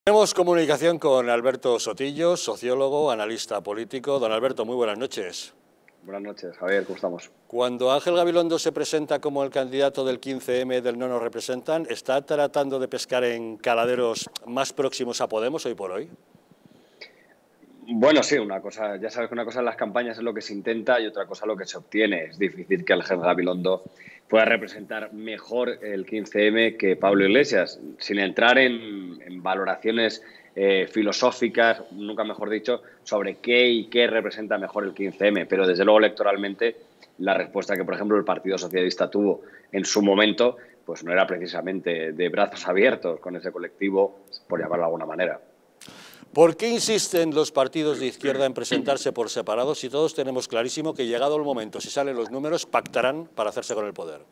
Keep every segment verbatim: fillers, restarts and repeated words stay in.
Tenemos comunicación con Alberto Sotillos, sociólogo, analista político. Don Alberto, muy buenas noches. Buenas noches, Javier, ¿cómo estamos? Cuando Ángel Gabilondo se presenta como el candidato del quince eme del No Nos Representan, ¿está tratando de pescar en caladeros más próximos a Podemos hoy por hoy? Bueno, sí, una cosa, ya sabes que una cosa en las campañas es lo que se intenta y otra cosa lo que se obtiene. Es difícil que Ángel Gabilondo pueda representar mejor el quince eme que Pablo Iglesias, sin entrar en, en valoraciones eh, filosóficas, nunca mejor dicho, sobre qué y qué representa mejor el quince eme. Pero desde luego electoralmente la respuesta que, por ejemplo, el Partido Socialista tuvo en su momento, pues no era precisamente de brazos abiertos con ese colectivo, por llamarlo de alguna manera. ¿Por qué insisten los partidos de izquierda en presentarse por separado si todos tenemos clarísimo que llegado el momento, si salen los números, pactarán para hacerse con el poder?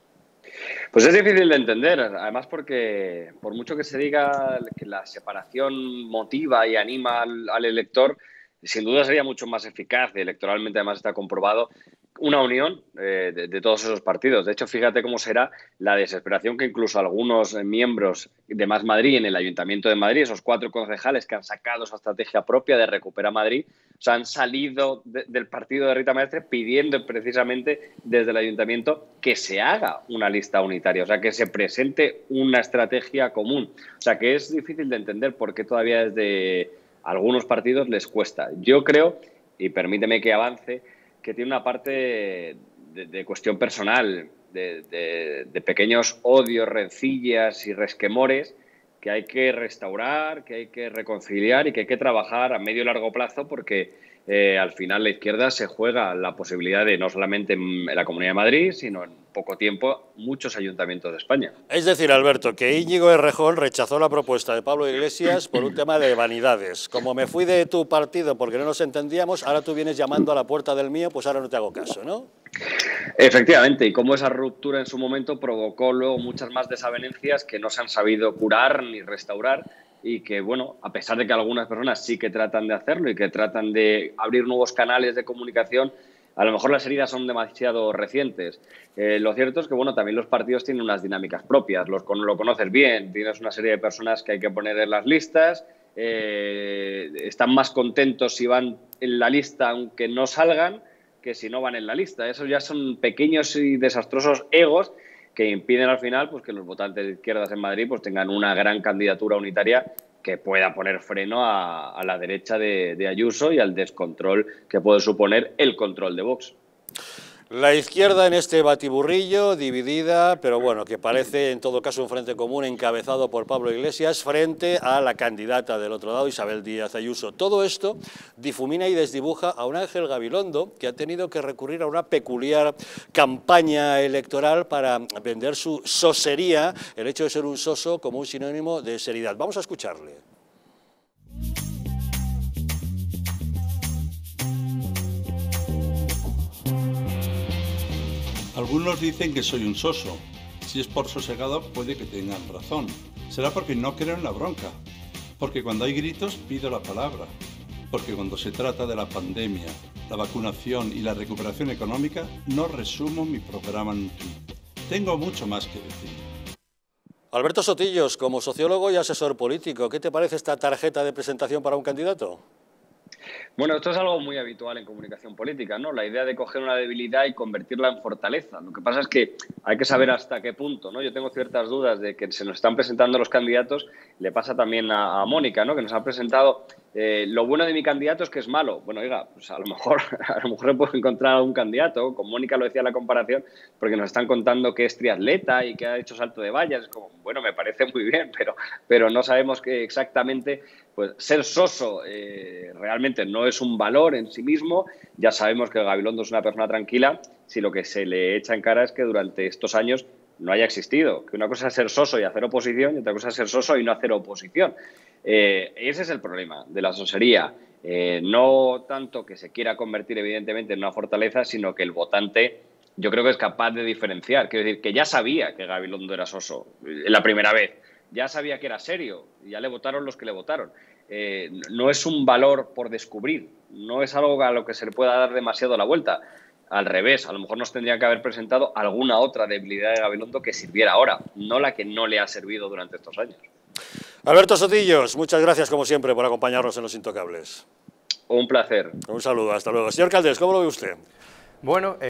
Pues es difícil de entender, además porque por mucho que se diga que la separación motiva y anima al, al elector, sin duda sería mucho más eficaz, y electoralmente además está comprobado, una unión eh, de, de todos esos partidos. De hecho, fíjate cómo será la desesperación que incluso algunos miembros de Más Madrid en el Ayuntamiento de Madrid, esos cuatro concejales que han sacado esa estrategia propia de Recupera Madrid, o sea, han salido de, del partido de Rita Maestre pidiendo precisamente desde el Ayuntamiento que se haga una lista unitaria, o sea, que se presente una estrategia común. O sea, que es difícil de entender por qué todavía desde algunos partidos les cuesta. Yo creo, y permíteme que avance, que tiene una parte de, de cuestión personal, de, de, de pequeños odios, rencillas y resquemores que hay que restaurar, que hay que reconciliar y que hay que trabajar a medio y largo plazo porque eh, al final la izquierda se juega la posibilidad de no solamente en la Comunidad de Madrid, sino en poco tiempo muchos ayuntamientos de España. Es decir, Alberto, que Íñigo Errejón rechazó la propuesta de Pablo Iglesias por un tema de vanidades. Como me fui de tu partido porque no nos entendíamos, ahora tú vienes llamando a la puerta del mío, pues ahora no te hago caso, ¿no? Efectivamente, y cómo esa ruptura en su momento provocó luego muchas más desavenencias que no se han sabido curar ni restaurar y que, bueno, a pesar de que algunas personas sí que tratan de hacerlo y que tratan de abrir nuevos canales de comunicación, a lo mejor las heridas son demasiado recientes. Eh, lo cierto es que, bueno, también los partidos tienen unas dinámicas propias, los, lo conoces bien, tienes una serie de personas que hay que poner en las listas, eh, están más contentos si van en la lista aunque no salgan, que si no van en la lista. Esos ya son pequeños y desastrosos egos que impiden al final pues, que los votantes de izquierdas en Madrid pues, tengan una gran candidatura unitaria que pueda poner freno a, a la derecha de, de Ayuso y al descontrol que puede suponer el control de Vox. La izquierda en este batiburrillo, dividida, pero bueno, que parece en todo caso un frente común encabezado por Pablo Iglesias frente a la candidata del otro lado, Isabel Díaz Ayuso. Todo esto difumina y desdibuja a un Ángel Gabilondo que ha tenido que recurrir a una peculiar campaña electoral para vender su sosería, el hecho de ser un soso como un sinónimo de seriedad. Vamos a escucharle. Algunos dicen que soy un soso. Si es por sosegado, puede que tengan razón. Será porque no creo en la bronca. Porque cuando hay gritos, pido la palabra. Porque cuando se trata de la pandemia, la vacunación y la recuperación económica, no resumo mi programa en un tuit. Tengo mucho más que decir. Alberto Sotillos, como sociólogo y asesor político, ¿qué te parece esta tarjeta de presentación para un candidato? Bueno, esto es algo muy habitual en comunicación política, ¿no? La idea de coger una debilidad y convertirla en fortaleza. Lo que pasa es que hay que saber hasta qué punto, ¿no? Yo tengo ciertas dudas de que se nos están presentando los candidatos, le pasa también a, a Mónica, ¿no? Que nos ha presentado eh, lo bueno de mi candidato es que es malo. Bueno, oiga, pues a lo mejor a lo mejor puedo encontrar a un candidato, con Mónica lo decía en la comparación, porque nos están contando que es triatleta y que ha hecho salto de vallas. Es como, bueno, me parece muy bien, pero, pero no sabemos que exactamente, pues ser soso eh, realmente no es un valor en sí mismo. Ya sabemos que Gabilondo es una persona tranquila, si lo que se le echa en cara es que durante estos años no haya existido, que una cosa es ser soso y hacer oposición y otra cosa es ser soso y no hacer oposición. Eh, ese es el problema de la sosería. Eh, no tanto que se quiera convertir evidentemente en una fortaleza, sino que el votante yo creo que es capaz de diferenciar. Quiero decir, que ya sabía que Gabilondo era soso la primera vez, ya sabía que era serio, y ya le votaron los que le votaron. Eh, no es un valor por descubrir, no es algo a lo que se le pueda dar demasiado la vuelta. Al revés, a lo mejor nos tendría que haber presentado alguna otra debilidad de Gabilondo que sirviera ahora, no la que no le ha servido durante estos años. Alberto Sotillos, muchas gracias como siempre por acompañarnos en Los Intocables. Un placer. Un saludo, hasta luego. Señor Caldés, ¿cómo lo ve usted? Bueno, eh...